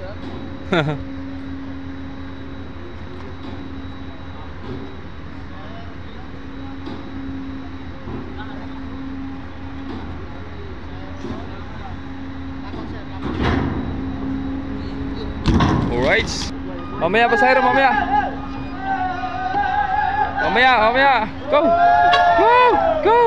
Alright. Mamaya pasahero, mamaya. Mamaya. Go. Go.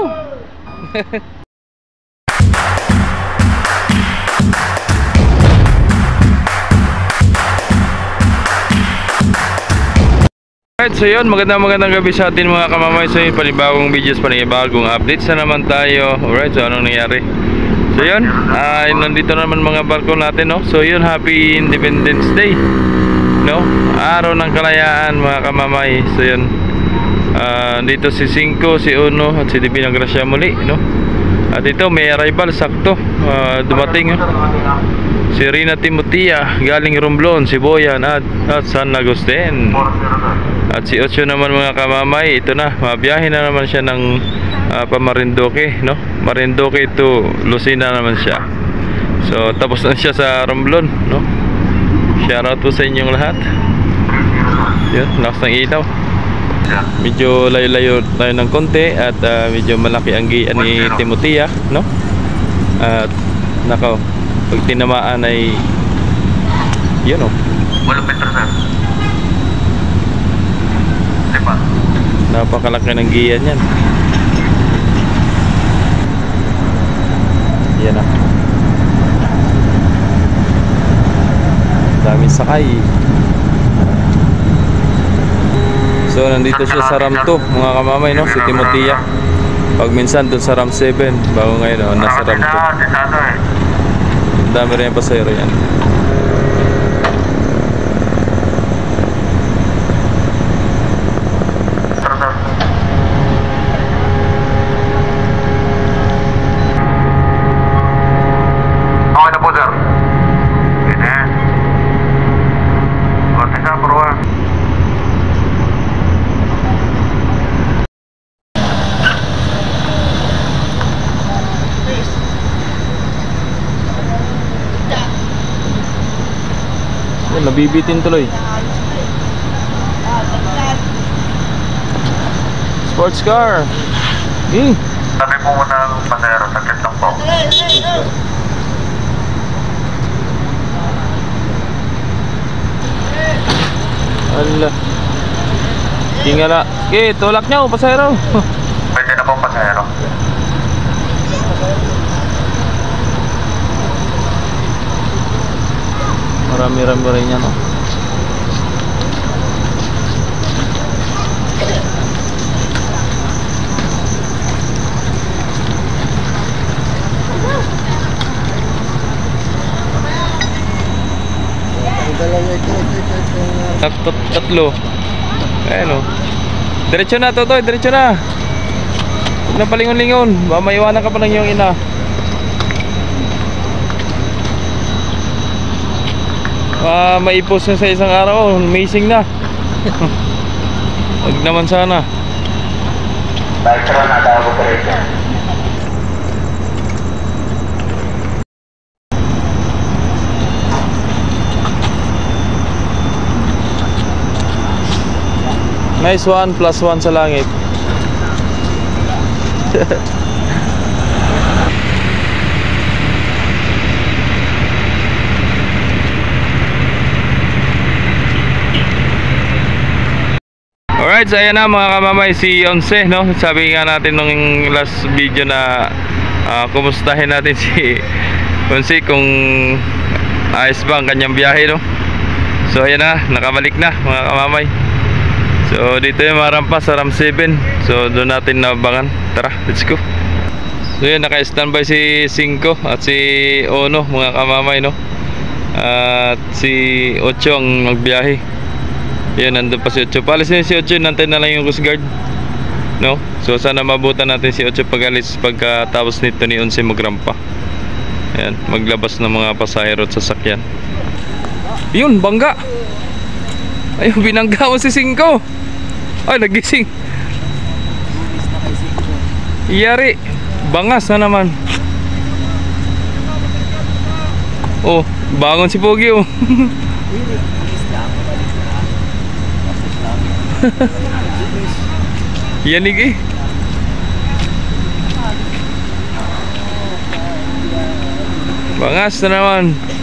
Alright, so yun, magandang gabi sa atin mga kamamay. So yun, panibagong videos, panibagong updates na naman tayo. Alright, so anong nangyari? So yun, nandito naman mga barko natin, no? So yun, happy Independence Day, no? Araw ng kalayaan mga kamamay. So yun, dito si Cinco, si Uno at si Divina Gracia muli, no? At ito may arrival, sakto, dumating, si Rina Timotia galing Romblon, si Boyan at San Agustin. At si Ocho naman mga kamamay, ito na, mabiyahe na naman siya ng Marinduque, no? Marinduque to Lucena naman siya. So tapos na siya sa Romblon, no? Shoutout po sa inyong lahat. Yun, lakas ng ilaw. Medyo layo-layo tayo ng konti at medyo malaki ang gian ni Timotia, no? At nako, pag tinamaan ay yun, oh. Napakalaki ng giyan yan. Yan na. Daming sakay. So nandito siya sa RAM 2 mga kamamay, no? Si Timotia. Pag minsan dun sa RAM 7, bago ngayon, no? Nasa RAM 2. Dami rin yung pasayro yan. Nabibitin tuloy. Sports car. Sabi po muna ang pasahero, sakit lang po. Ala. Tingala. Okay, tulak niyo pasahero. Pwede na po pasahero. Marami-rami rin yan, no? Tatlo. Ayan, oh. Diretso na, Totoy, diretso na. Huwag na palingon-lingon. Maiwanan ka pa ng iyong ina. Maipos na sa isang araw. Amazing na. Huwag naman sana. Nice one, +1 sa langit. Alright, so ayan na mga kamamay, si Onse, no? Sabi nga natin nung last video na kumustahin natin si Onse kung ayos ba ang kanyang biyahe, no? So ayan na, nakabalik na mga kamamay. So dito yung marampas sa RAM 7. So doon natin nabangan. Tara, let's go. So yun, naka-standby si Cinco at si Ono mga kamamay, no? At si Ocho ang magbiyahe. Yan, nandun pa si Ocho. Palis na si Ocho, nantay na lang yung Coast Guard, no? So sana mabutan natin si Ocho pag-alis pagkatapos nito ni Onse magrampa. Ayan, maglabas ng mga pasahero at sasakyan. Yun, bangga. Ayun, binangga mo si Cinco. Ay, nagising. Iyari, bangas na naman. Oh, Bangon si Pogi oh. Yanig eh. Bangas na naman.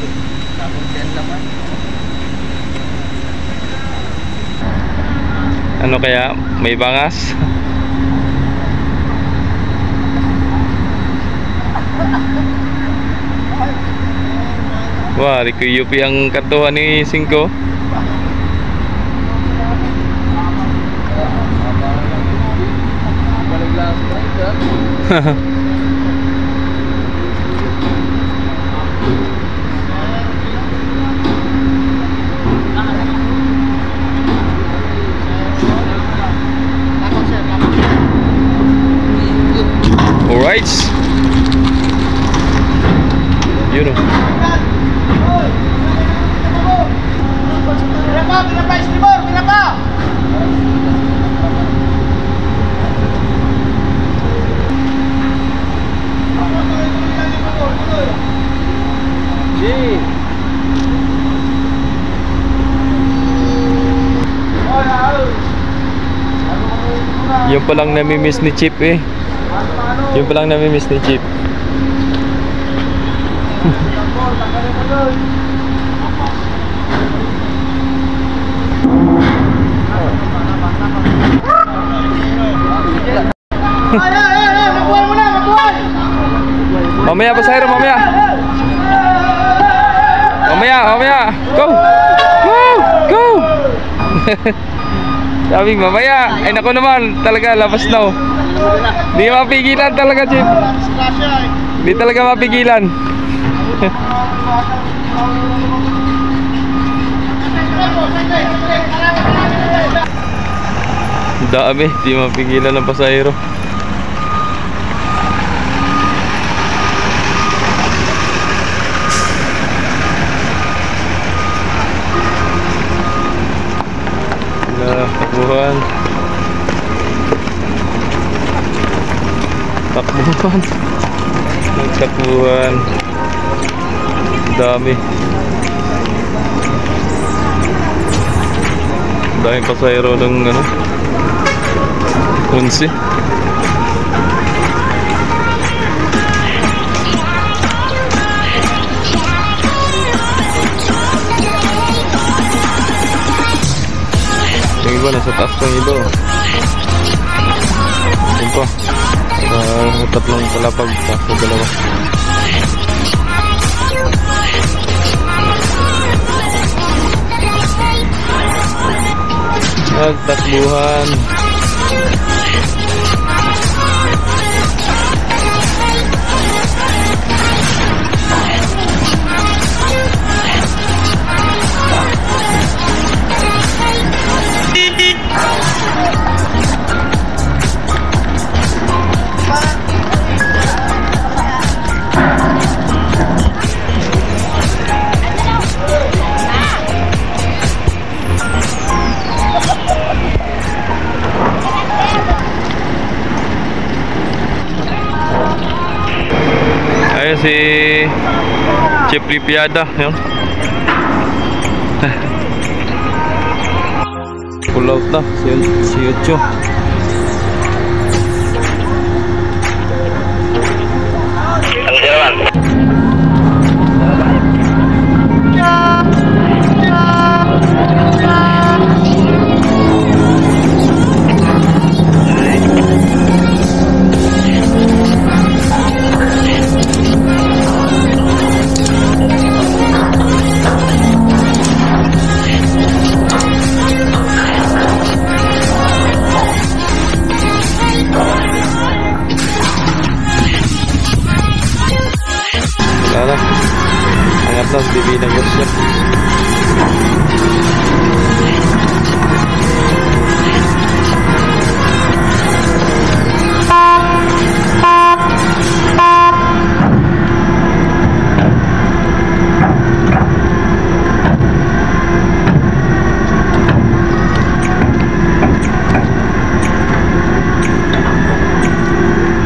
Ano kaya? May bangas? Wah, Yupi ang katuhan ni Singko. Alright. Yun oh. Yung palang nami-miss ni Chip eh. Yung palang nami-miss ni Chip. Mamaya pasahero, mamaya. Mamaya. Go. Go. Sabi mamaya. Ay naku naman, talaga labas na oh. Di mapigilan talaga, Chip. Di talaga mapigilan. Dami, di mapigilan ng pasahero. Takbuhan. Dami. Dahil pasahero ng ano, 11. Yung iba nasa taas ng ilo. Yun pa. Tatlong palapag sa dalawa. Nagtakbuhan. Ayun si Chip Lipiada, yun. Pull out na si Yucho. Ano siya naman? Angat na, bibi na siya.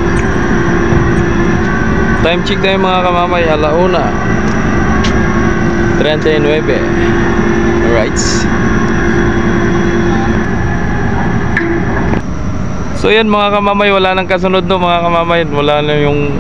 Time check tayo mga kamamay, 1:00. 39. Alright. So yan mga kamamay, wala nang kasunod no mga kamamay. Wala na yung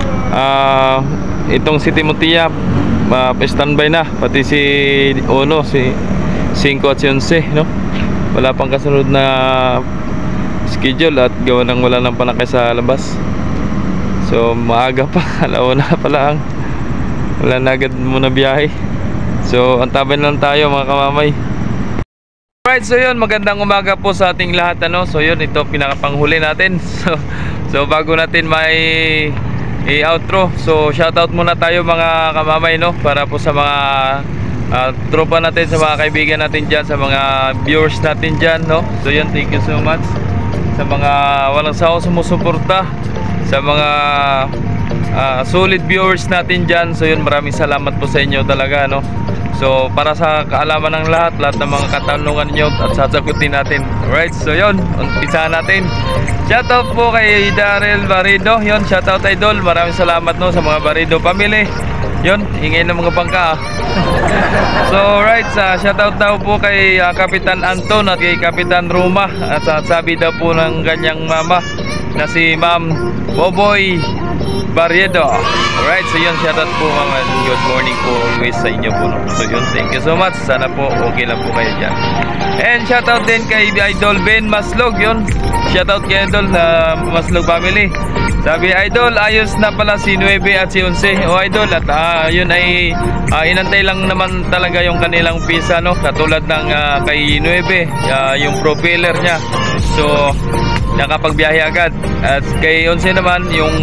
itong si Timotia, standby na. Pati si Ono, si 5 at si 11 no? Wala pang kasunod na schedule at gawa nang wala nang panakay sa labas. So maaga pa, alauna pa lang. Wala na agad muna biyahe. So antabayan lang tayo mga kamamay. Alright, so yun, magandang umaga po sa ating lahat ano. So yun, ito pinakapanghuli natin. So bago natin may i-outro, so shoutout muna tayo mga kamamay no, para po sa mga tropa natin, sa mga kaibigan natin dyan, sa mga viewers natin dyan no. So yun, thank you so much sa mga walang sawang sumusuporta, sa mga solid viewers natin dyan. So yun, maraming salamat po sa inyo talaga no. So para sa kaalaman ng lahat ng mga katanungan niyo at sasagutin natin. Alright, so yun, umpisahan natin. Shoutout po kay Daryl Barido. Yun, shoutout idol. Maraming salamat no sa mga Barido family. Yun, ingay ng mga bangka. So right, shoutout daw po kay Kapitan Anton at kay Kapitan Roma. At sabi daw po ng ganyang mama na si Ma'am Boboy Barriedo. Alright, so yun, shoutout po mga good morning po always sa inyo po no? So yun, thank you so much. Sana po okay lang po kayo dyan. And shoutout din kay Idol Ben Maslog. Yun, shoutout kay Idol na Maslog family. Sabi Idol, ayos na pala si 9 at si 11. O Idol, at yun ay inantay lang naman talaga yung kanilang visa no? Katulad ng kay 9 yung propeller niya. So nakapagbiyahe agad. At kay 11 naman yung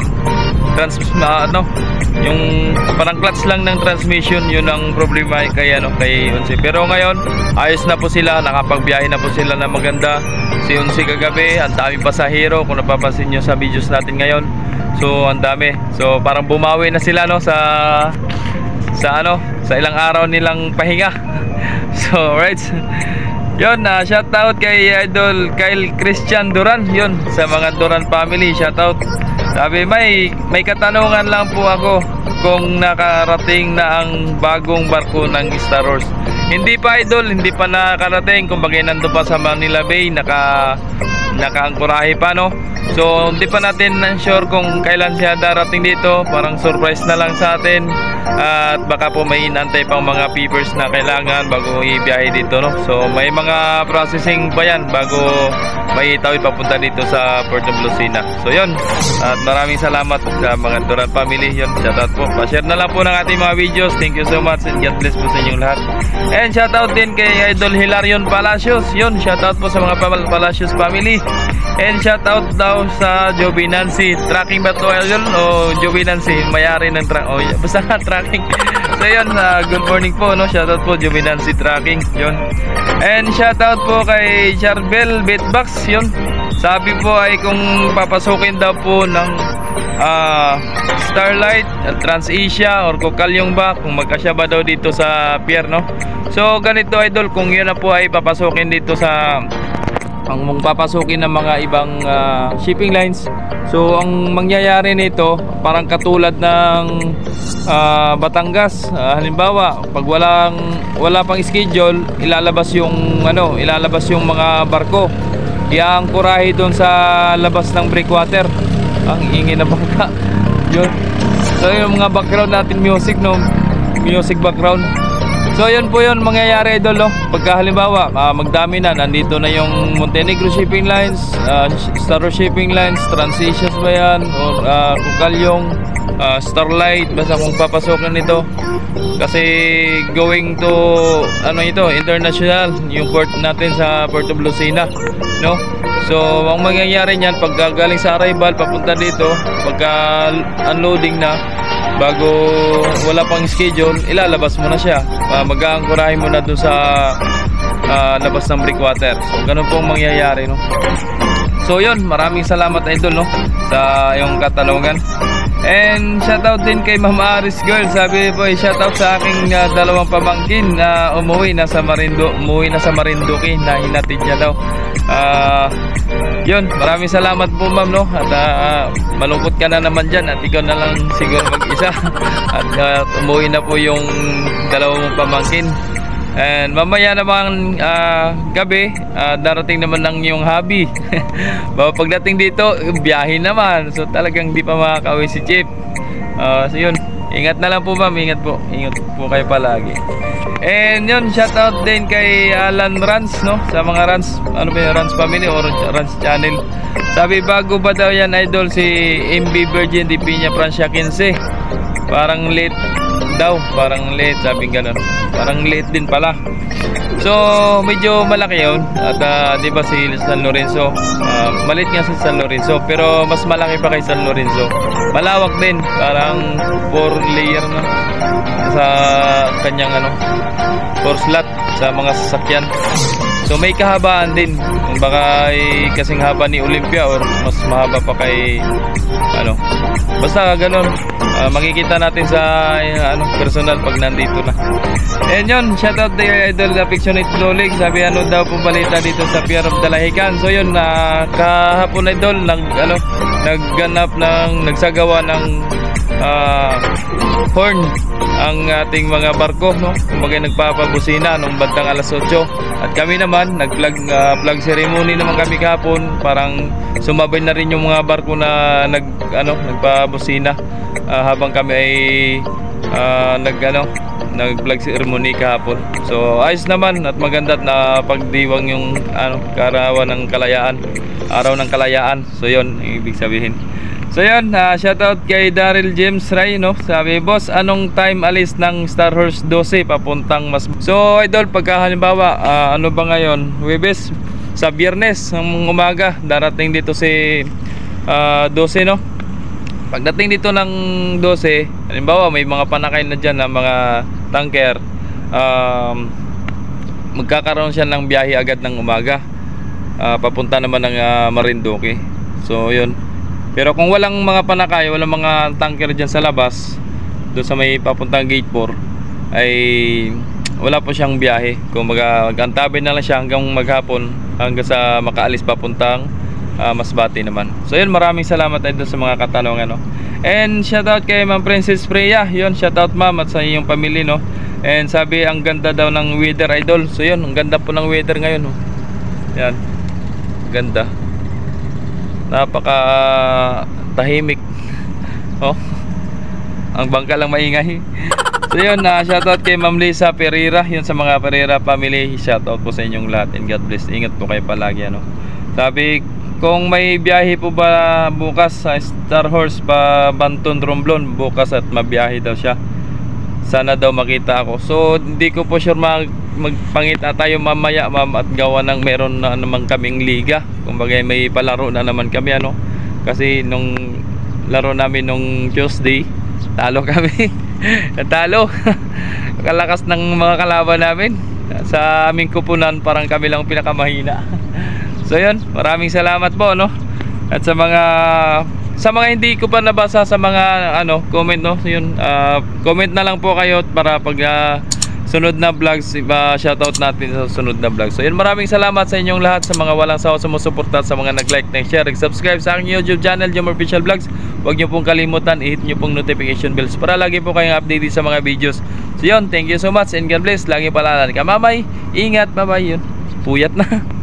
yung parang clutch lang ng transmission, yun ang problema kay 11. Pero ngayon ayos na po sila, nakapagbiyahe na po sila na maganda. Si 11 kagabi, ang dami pasahero kung napapansin nyo sa videos natin ngayon. So ang dami, so parang bumawi na sila no sa ilang araw nilang pahinga. So right, yun, shoutout kay Idol Kyle Christian Duran. Yun, sa mga Duran family, shoutout. Sabi, may katanungan lang po ako kung nakarating na ang bagong barko ng Star Wars. Hindi pa Idol, hindi pa nakarating. Kumbaga nandun pa sa Manila Bay, nakaangkurahe pa no. So hindi pa natin sure kung kailan siya darating dito. Parang surprise na lang sa atin. At baka po may inantay pang mga papers na kailangan bago ibiyahe dito no. So may mga processing pa yan bago may tawid papunta dito sa Port of Lucena. So yun, at maraming salamat sa mga Duran family. Yun, shoutout po, pa-share na lang po ng ating mga videos. Thank you so much and God bless po sa inyong lahat. And shoutout din kay Idol Hilarion Palacios. Yun, shoutout po sa mga Palacios family. And shoutout daw sa Joby Nancy. Tracking ba to yun? O Joby Nancy, mayari ng basta tracking. So yun, good morning po no? Shoutout po Joby Nancy Tracking. Yun. And shoutout po kay Charbel Beatbox. Yun, sabi po ay kung papasukin daw po ng Starlight, TransAsia or Kokalyong ba, kung magkasya ba daw dito sa pier no. So ganito Idol, kung yun na po ay papasukin dito sa ang papasukin ng mga ibang shipping lines. So ang mangyayari nito parang katulad ng Batangas. Halimbawa, pag wala pang schedule, ilalabas yung mga barko. Iaangkurahe doon sa labas ng breakwater. Ang ingay na bangka. Yun. So yung mga background natin music no, music background. So yun po yun mangyayari Idol no? Pagka halimbawa magdami na, nandito na yung Montenegro Shipping Lines, Star Wars Shipping Lines, TransAsia ba yan, or Kokalyong, Starlight, basta kung papasokan nito. Kasi going to international yung port natin sa Port of Lucena no. So ang mangyayari niyan, pag galing sa arrival papunta dito, pagka unloading na, bago wala pang schedule, ilalabas mo na siya. Mag-aangkurahe mo na doon sa labas ng breakwater. So ganun pong mangyayari no. So yun, maraming salamat Idol no sa iyong katanungan. And shoutout din kay Ma'am Aris Girl. Sabi po, shoutout sa aking dalawang pamangkin na umuwi na sa Marinduque na hinatid niya daw. Yun, maraming salamat po ma'am, no? At malungkot ka na naman dyan at ikaw na lang siguro mag-isa. At umuwi na po yung dalawang pamangkin. And mamaya naman gabi, darating naman lang yung hubby. Pagdating dito, biyahe naman. So talagang di pa makakauwi si Chip. So yun, ingat na lang po ma'am, ingat po kayo palagi. And yun, shoutout din kay Alan Rans, no? Sa mga Rans, ano ba yung Rans family or Rans channel. Sabi, bago ba daw yan idol si MB Virgin de Piña Francia 15? Parang late daw, parang late, sabi ganun. Parang late din pala. So medyo malaki yun. At di ba si San Lorenzo, malit nga si San Lorenzo, pero mas malaki pa kay San Lorenzo. Malawak din, parang 4 layer na sa kanyang 4 slot sa mga sasakyan. So may kahabaan din, baka kasing haba ni Olympia or mas mahaba pa kay basta ganun. Makikita natin sa personal pag nandito na. And yun, shoutout kay Idol Affectionate Lolig. Sabi daw po balita dito sa Pier of Dalahican. So yun, kahapon Idol nagsagawa ng horn ang ating mga barko, no? Kumbaga nagpapabusina nung bandang alas 8. At kami naman flag ceremony naman kami kahapon. Parang sumabay na rin yung mga barko na nagpabusina habang kami ay nag-flag ceremony kahapon. So ayos naman at maganda at napagdiwang yung kaarawan ng kalayaan, araw ng kalayaan. So yun, ibig sabihin. So yun, shoutout kay Daryl James Ray, no? Sabi, boss, anong time alis ng Star Horse 12 papuntang Mas... So idol, pagka halimbawa ano ba ngayon, Huwebes, sa Biyernes ng umaga darating dito si 12, no? Pagdating dito ng 12, halimbawa may mga panakay na dyan na mga tanker, magkakaroon siya ng biyahe agad ng umaga, papunta naman ng Marinduque. So yun. Pero kung walang mga panakay, walang mga tanker dyan sa labas, doon sa may papuntang gate 4, ay wala po siyang biyahe. Kung mag-antabi na lang siya hanggang maghapon, hanggang sa makaalis papuntang Masbate naman. So yun, maraming salamat ay doon sa mga katanungan, no? And shoutout kay Ma'am Princess Freya. Yun, shoutout ma'am at sa iyong pamilya, no? And sabi, ang ganda daw ng weather idol. So yun, ang ganda po ng weather ngayon, no? Yan, ganda. Napaka tahimik. Oh, ang bangka lang maingay. So yun, shoutout kay Ma'am Lisa Pereira. Yun, sa mga Pereira family, shoutout po sa inyong lahat and God bless. Ingat po kayo palagi, ano. Sabi, kung may biyahe po ba bukas sa Star Horse pa Banton Romblon bukas at mabiyahe daw siya, sana daw makita ako. So hindi ko po sure magpangita tayo mamaya ma'am, at gawa ng meron na naman kaming liga. Kumbaga may palaro na naman kami, ano, kasi nung laro namin nung Tuesday talo kami. Talo. Kalakas ng mga kalaban namin. Sa aming kupunan parang kami lang pinakamahina. So yun, maraming salamat po, no? At sa mga hindi ko pa nabasa sa mga comment, no? So yun, comment na lang po kayo para pag sunod na vlogs, shoutout natin sa sunod na vlogs. So yun, maraming salamat sa inyong lahat, sa mga walang sawa sumusuporta, sa mga nag-like, nag-share, nag-subscribe sa aking YouTube channel, Jomar Official Vlogs. Huwag nyo pong kalimutan, i-hit nyo pong notification bells para lagi po kayong updated sa mga videos. So yun, thank you so much and God bless. Lagi palalan ka, mamay, ingat, bye bye. Yun, puyat na.